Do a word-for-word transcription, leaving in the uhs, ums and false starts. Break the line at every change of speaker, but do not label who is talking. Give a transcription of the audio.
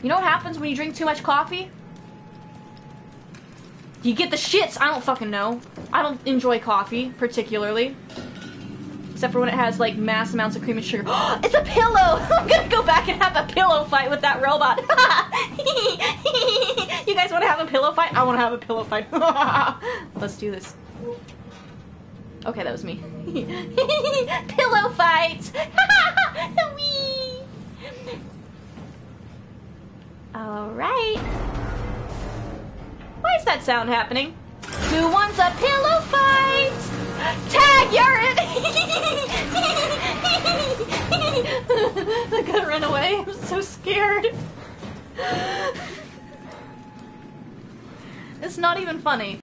You know what happens when you drink too much coffee? You get the shits! I don't fucking know. I don't enjoy coffee, particularly. Except for when it has, like, mass amounts of cream and sugar. It's a pillow! I'm gonna go back and have a pillow fight with that robot. You guys wanna have a pillow fight? I wanna have a pillow fight. Let's do this. Okay, that was me. Pillow fight! Whee! Alright. Why is that sound happening? Who wants a pillow fight? Tag, you're it! I gotta run away. I'm so scared. It's not even funny.